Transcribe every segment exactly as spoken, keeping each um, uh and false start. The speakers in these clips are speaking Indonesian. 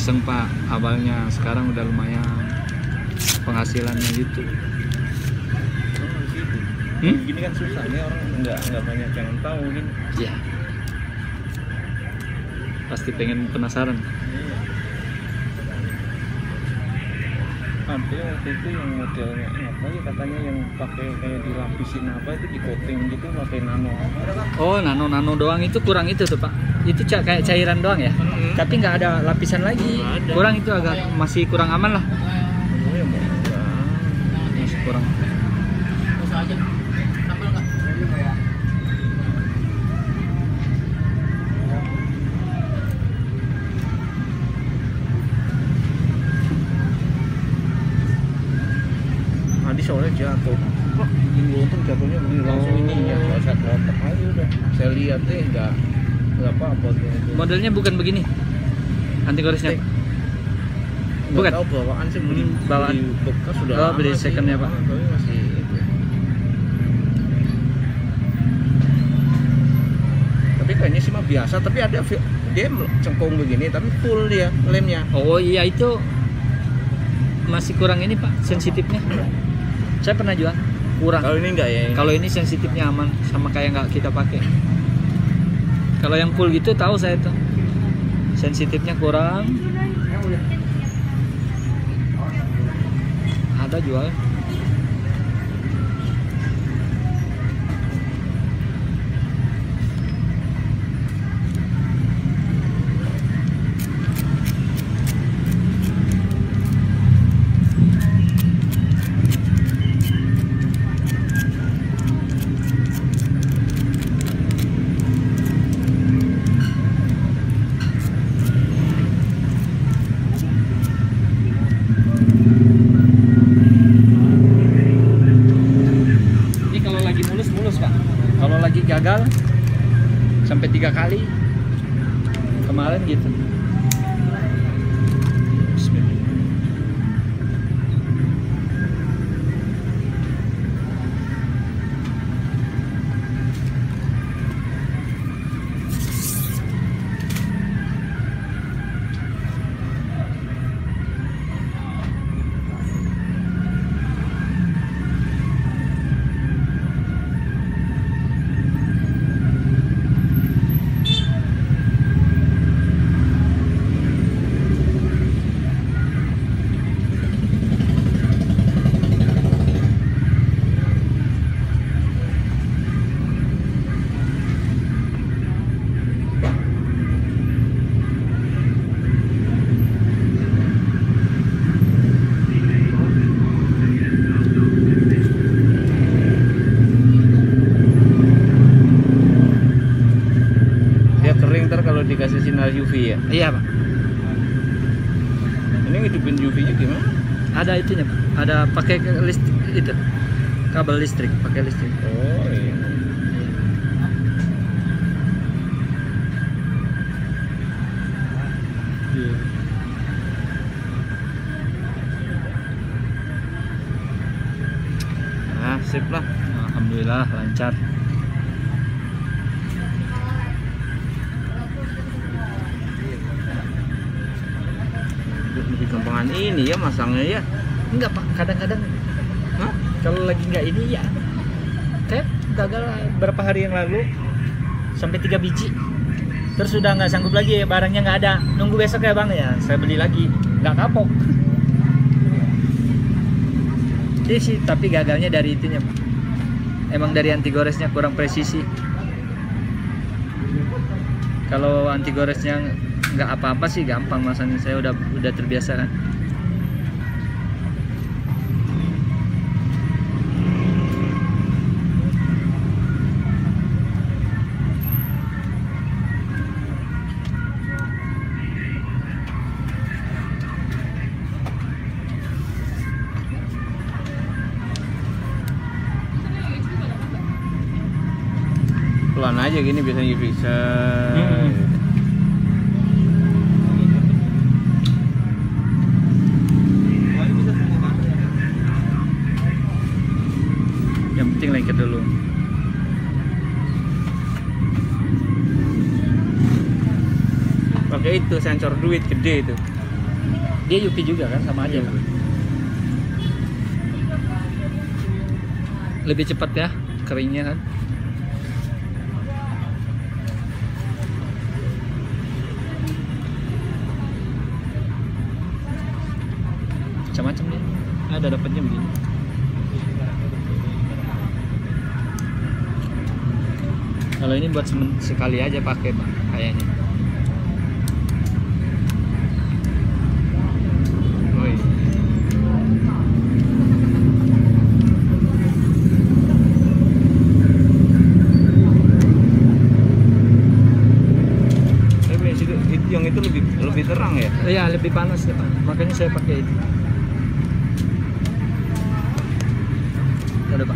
iseng Pak awalnya, sekarang udah lumayan penghasilannya gitu. Oh, gitu. Hmm? Gini kan susah nih, orang nggak nggak banyak yang tahu gini. Iya. Pasti pengen penasaran. Iya. Ada waktu itu yang modelnya apa ya katanya, yang pakai kayak dilapisin apa itu, di coating gitu pakai nano. Oh, nano-nano doang itu kurang itu tuh Pak. Itu ca- kayak cairan doang ya. Hmm. Tapi nggak ada lapisan lagi. Nggak ada. Kurang itu agak masih kurang aman lah. Oh ya murah. Masih kurang. Tadi soalnya jatuh. Wah, ini untung jatuhnya begini langsung ini ya, nggak usah kelotok aja udah. Saya lihat deh nggak nggak apa-apa tuh. Modelnya bukan begini. Anti goresnya. Nggak Bukan. tahu bawaan sih, beli, Hmm, bawaan. beli bekas sudah Oh, lama beli sih. secondnya, Pak. Ah, tapi masih itu. Tapi kayaknya sih mah biasa, tapi ada fi- dia cengkung begini tapi full dia lemnya. Oh iya, itu masih kurang ini Pak, sensitifnya. Saya pernah jual, kurang. Kalau ini enggak ya? Kalau ini sensitifnya aman, sama kayak nggak kita pakai. Kalau yang full gitu tahu saya tuh, sensitifnya kurang. Ada jual. Ini kalau lagi mulus-mulus Pak. Kalau lagi gagal sampai tiga kali kemarin gitu. Bismillah. Dia kering ntar kalau dikasih sinar U V ya. Iya Pak. Ini ngidupin U V-nya gimana? Ada itunya Pak. Ada pakai listrik itu. Kabel listrik, pakai listrik. Oh iya. Iya. Nah, sip lah. Alhamdulillah lancar. Lebih gampangan ini ya masangnya ya. Enggak Pak, kadang-kadang Hah? kalau lagi nggak ini ya kayak gagal berapa hari yang lalu sampai tiga biji, terus sudah nggak sanggup lagi, barangnya nggak ada, nunggu besok ya Bang, ya saya beli lagi, nggak kapok. Ini sih tapi gagalnya dari itunya Pak, emang dari anti goresnya kurang presisi. Kalau anti goresnya nggak apa-apa sih gampang masanya, saya udah udah terbiasa kan. Pelan aja gini biasanya bisa. Hmm. Yang penting lengket dulu. Pakai itu sensor duit gede itu. Dia Yupi juga kan, sama aja Iya. Pak. Lebih cepat ya keringnya kan. Macam-macam nih. Ada dapatnya begini. Kalau ini buat semen- sekali aja pakai Pak kayaknya. Woi. Tapi yang situ- itu- yang itu lebih lebih terang ya. Iya, lebih panas ya Pak. Makanya saya pakai itu. Ada Pak.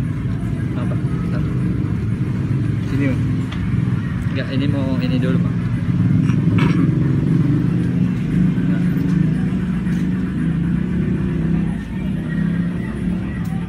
Apa? Bentar. Sini Mas. Enggak, ini mau ini dulu Pak.